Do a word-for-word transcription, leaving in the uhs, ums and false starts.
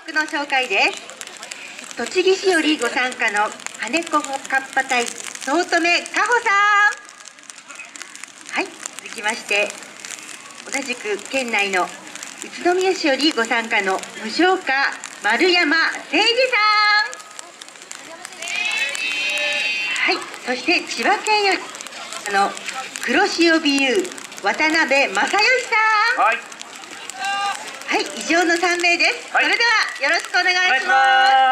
の紹介です。栃木市よりご参加の羽子かっぱ隊早乙女かほさん。はい、続きまして同じく県内の宇都宮市よりご参加の無償化丸山誠二さん。はい、そして千葉県よりあの黒潮美優渡辺正義さん。 はい、 はい、以上のさんめいです。 はい、 それではよろしくお願いします。